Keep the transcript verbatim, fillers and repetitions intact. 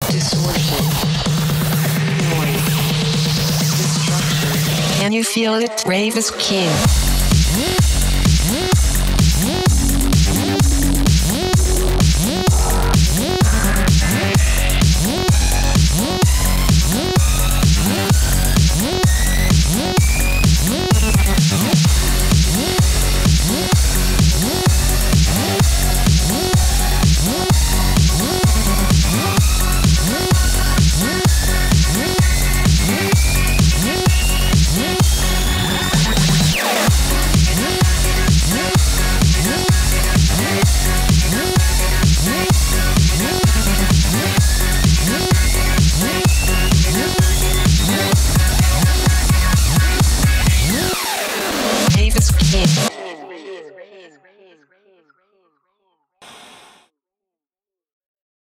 distortion, noise, destruction. Can you feel it? Rave is king.